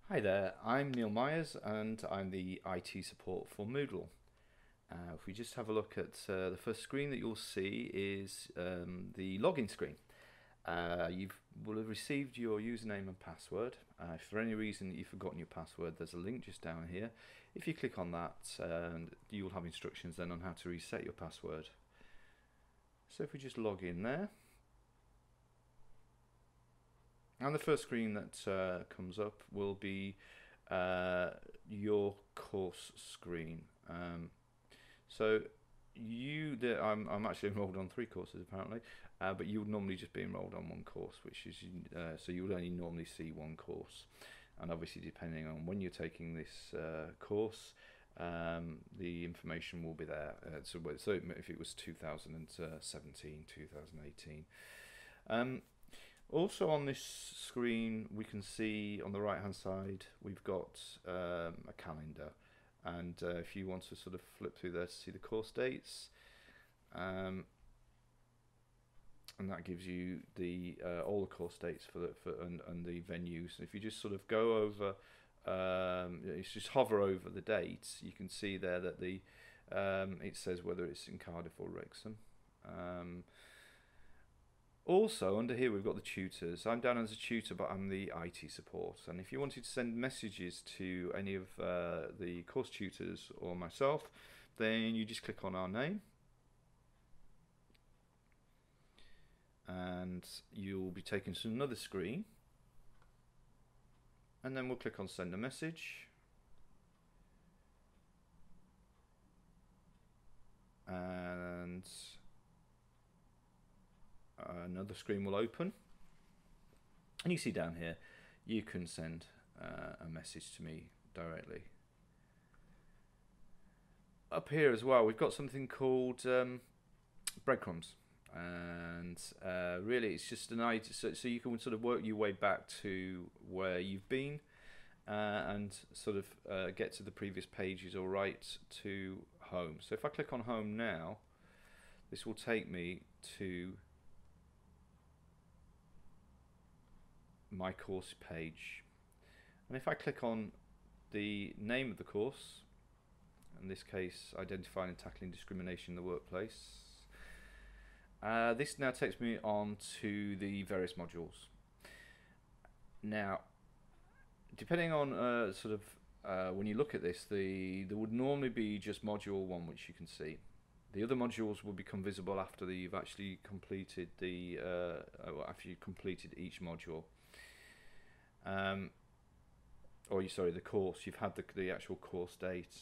Hi there, I'm Neil Myers and I'm the IT support for Moodle. If we just have a look at the first screen that you'll see is the login screen. You will have received your username and password. If for any reason you've forgotten your password, there's a link just down here. If you click on that, you'll have instructions then on how to reset your password. So if we just log in there, and the first screen that comes up will be your course screen. So I'm actually enrolled on 3 courses apparently, but you would normally just be enrolled on one course, which is so you would only normally see one course, and obviously depending on when you're taking this course, the information will be there. So if it was 2017, 2018. Also on this screen, we can see on the right hand side we've got a calendar, and if you want to sort of flip through there to see the course dates, and that gives you the all the course dates and the venues. If you just sort of go over, it's just hover over the dates, you can see there that the it says whether it's in Cardiff or Wrexham. Also, under here we've got the tutors. I'm down as a tutor, but I'm the IT support. And if you wanted to send messages to any of the course tutors or myself, then you just click on our name. And you'll be taken to another screen. And then we'll click on send a message. And another screen will open, and you see down here you can send a message to me directly. Up here as well we've got something called breadcrumbs, and really it's just an idea, so you can sort of work your way back to where you've been, and sort of get to the previous pages or right to home. So if I click on home now, this will take me to my course page, and if I click on the name of the course, in this case identifying and tackling discrimination in the workplace, this now takes me on to the various modules. Now depending on sort of when you look at this, there would normally be just module 1 which you can see. The other modules will become visible after you've actually completed the after you've completed each module. Sorry, the course. You've had the actual course date.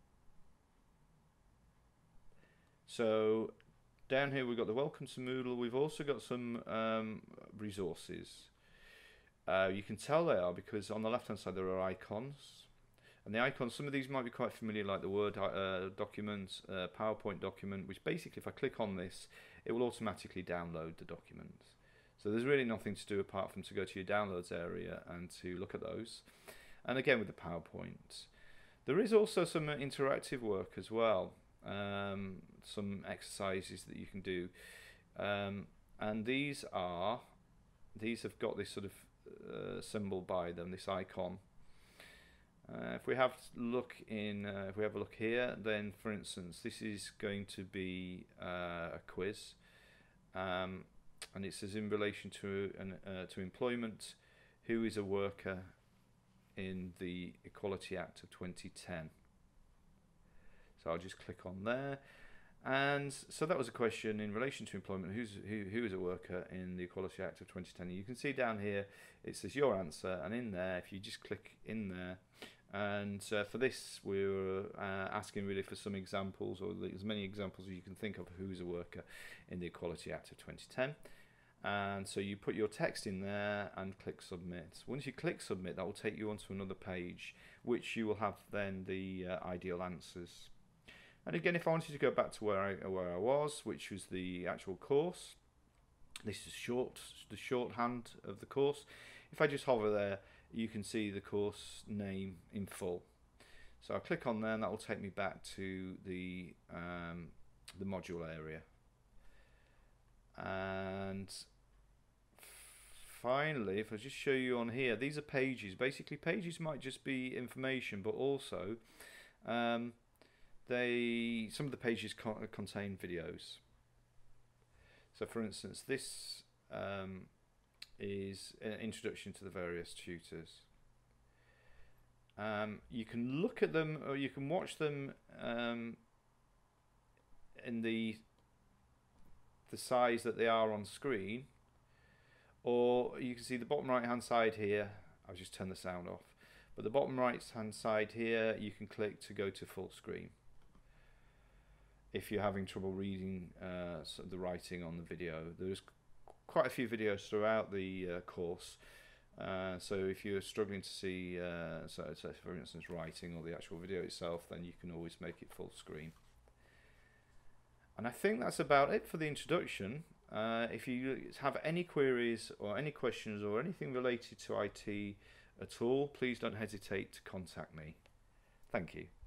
So down here we've got the welcome to Moodle. We've also got some resources. You can tell they are because on the left hand side there are icons, and the icons, some of these might be quite familiar, like the Word document, PowerPoint document, which basically if I click on this it will automatically download the document. So there's really nothing to do apart from to go to your downloads area and to look at those. And again with the PowerPoint, there is also some interactive work as well, some exercises that you can do, and these have got this sort of symbol by them, this icon. If we have a look here, then for instance this is going to be a quiz, and it says in relation to employment, who is a worker in the Equality Act of 2010. So I'll just click on there, and so that was a question in relation to employment, who is a worker in the Equality Act of 2010. You can see down here it says your answer, and in there if you just click in there, and for this we were asking really for some examples, or as many examples as you can think of who is a worker in the Equality Act of 2010. And so you put your text in there and click submit. Once you click submit, that will take you onto another page which you will have then the ideal answers. And again, if I wanted to go back to where I was, which was the actual course, this is the shorthand of the course. If I just hover there, you can see the course name in full. So I'll click on there, and that will take me back to the module area. And finally, if I just show you on here, these are pages. Basically, pages might just be information, but also some of the pages contain videos. So, for instance, this is an introduction to the various tutors. You can look at them, or you can watch them in the size that they are on screen, or you can see the bottom right hand side here. I'll just turn the sound off, but the bottom right hand side here, you can click to go to full screen if you're having trouble reading the writing on the video. There's quite a few videos throughout the course, so if you're struggling to see so for instance writing or the actual video itself, then you can always make it full screen. And I think that's about it for the introduction. If you have any queries or any questions or anything related to IT at all, please don't hesitate to contact me. Thank you.